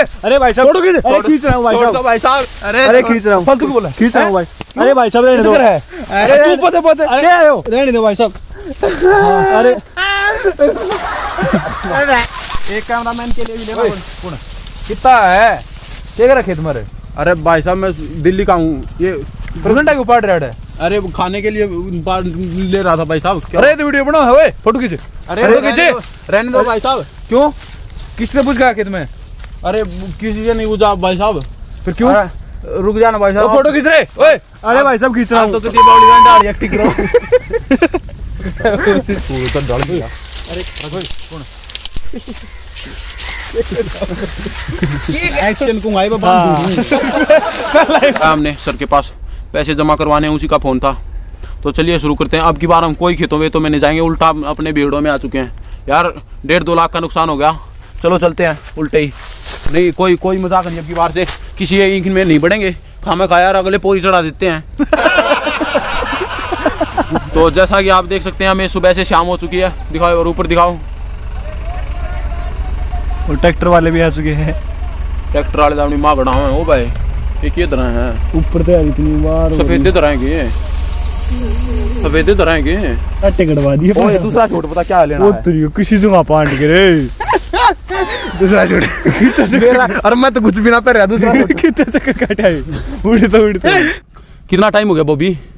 अरे भाई साहब, फोटो खींच रहा हूँ भाई साहब, भाई साहब। अरे खींच रहा हूँ, फालतू क्यों बोला? खींच रहा हूँ भाई। अरे भाई साहब रहने दो, अरे तू पते पते क्या आए हो? रहने दो भाई साहब। अरे एक कैमरामैन के लिए भी लेना कौन? कितना है क्या कर रखे तुम्हारे? अरे भाई साहब मैं दिल्ली का हूँ, ये घंटा क्यों पाड़ रहा है? अरे वो खाने के लिए ले रहा था भाई साहब। अरे तो वीडियो बनाओ है, फोटो खींचे। अरे रहने दो भाई साहब। क्यों? किसने पूछ गया खेत में? अरे किसी से नहीं पूछा भाई साहब। फिर क्यों? रुक जाना भाई साहब, फोटो खींच रहे। ओए अरे भाई साहब खींच रहा हूँ। तो कितनी बड़ी गाड़ी एक्टिंग करो। एक्शन को भाई हमने सर के पास पैसे जमा करवाने उसी का फोन था। तो चलिए शुरू करते हैं। अब की बार हम कोई खेतों में तो में नहीं जाएंगे, उल्टा अपने भीड़ों में आ चुके हैं यार। 1.5-2 लाख का नुकसान हो गया। चलो चलते हैं उल्टे ही। नहीं कोई मजाक नहीं, अब की बार से किसी ईंख में नहीं बढ़ेंगे। खामे खा यार, अगले पोरी चढ़ा देते हैं। तो जैसा कि आप देख सकते हैं हमें सुबह से शाम हो चुकी है। दिखाओ और ऊपर दिखाओ। और ट्रैक्टर वाले भी आ चुके हैं। ट्रैक्टर वाले अपनी माँ गड़ा हुए ओ भाई, एक ये तरह है ऊपर तो इतनी बार सफेदे तरह सफेदे तरह के कट्टे कटवा दिए। ओए दूसरा छोट पता क्या लेना है? किसी से वहां पांड के रे। दूसरा छोट अरे मैं तो कुछ भी ना कर रहा। दूसरा कितने से कटाई उड़ते। कितना टाइम हो गया बॉबी?